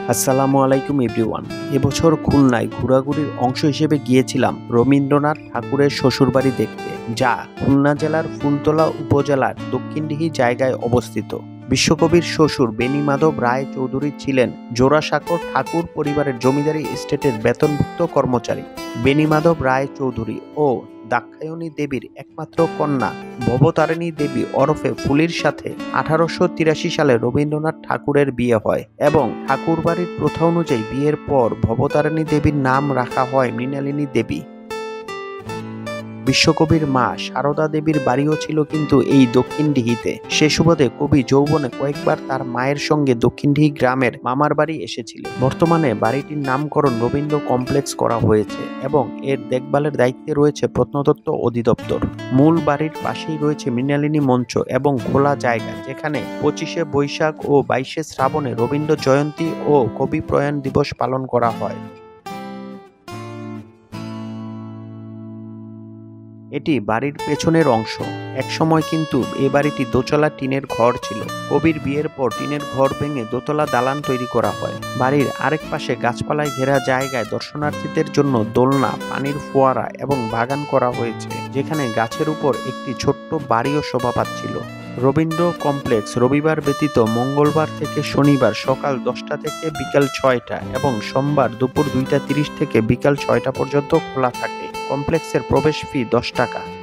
আসসালামু আলাইকুম এভরিওয়ান। এবছর খুলনায় ঘোরাঘুরির অংশ হিসেবে গিয়েছিলাম রবীন্দ্রনাথ ঠাকুরের শ্বশুরবাড়ি দেখতে, যা খুলনা জেলার ফুলতলা উপজেলার দক্ষিণডিহি জায়গায় অবস্থিত। বিশ্বকবির শ্বশুর বেণীমাধব রায় চৌধুরী ছিলেন জোড়াসাঁকোর ঠাকুর পরিবারের জমিদারি এস্টেটের বেতনভুক্ত কর্মচারী। বেণীমাধব রায় চৌধুরী ও দাক্ষায়ণী দেবীর একমাত্র কন্যা ভবতারিণী দেবী ওরফে ফুলির সাথে 1883 সালে রবীন্দ্রনাথ ঠাকুরের বিয়ে হয় এবং ঠাকুরবাড়ির প্রথা অনুযায়ী বিয়ের পর ভবতারিণী দেবীর নাম রাখা হয় মৃণালিনী দেবী। বিশ্বকবির মা সারদা দেবীর বাড়িও ছিল কিন্তু এই দক্ষিণডিহিতে। সে সুবাদে কবি যৌবনে কয়েকবার তার মায়ের সঙ্গে দক্ষিণডিহি গ্রামের মামার বাড়ি এসেছিলেন। বর্তমানে বাড়িটির নামকরণ রবীন্দ্র কমপ্লেক্স করা হয়েছে এবং এর দেখভালের দায়িত্বে রয়েছে প্রত্নতত্ত্ব অধিদপ্তর। মূল বাড়ির পাশেই রয়েছে মৃণালিনী মঞ্চ এবং খোলা জায়গা, যেখানে 25শে বৈশাখ ও 22শে শ্রাবণে রবীন্দ্র জয়ন্তী ও কবি প্রয়াণ দিবস পালন করা হয়। এটি বাড়ির পেছনের অংশ। একসময় কিন্তু এ বাড়িটি দোতলা টিনের ঘর ছিল। কবির বিয়ের পর টিনের ঘর ভেঙে দোতলা দালান তৈরি করা হয়। বাড়ির আরেক পাশে গাছপালায় ঘেরা জায়গায় দর্শনার্থীদের জন্য দোলনা, পানির ফোয়ারা এবং বাগান করা হয়েছে, যেখানে গাছের উপর একটি ছোট্ট বাড়িও শোভা পাচ্ছিল। রবীন্দ্র কমপ্লেক্স রবিবার ব্যতীত মঙ্গলবার থেকে শনিবার সকাল 10টা থেকে বিকাল 6টা এবং সোমবার দুপুর 2টা 30 থেকে বিকাল 6টা পর্যন্ত খোলা থাকে। কমপ্লেক্সের প্রবেশ ফি 10 টাকা।